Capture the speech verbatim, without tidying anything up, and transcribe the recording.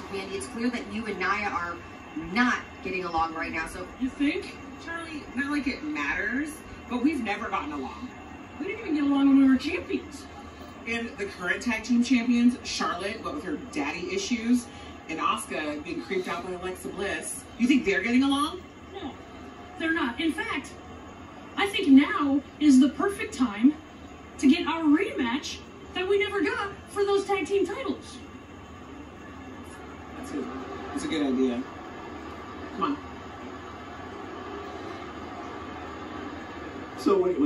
Candy. It's clear that you and Nia are not getting along right now. So you think, Charlie? Not like it matters, but we've never gotten along. We didn't even get along when we were champions. And the current tag team champions, Charlotte, what with her daddy issues, and Asuka being creeped out by Alexa Bliss, you think they're getting along? No, they're not. In fact, I think now is the perfect time to get our rematch that we never got for those tag team titles. That's a, that's a good idea. Come on. So when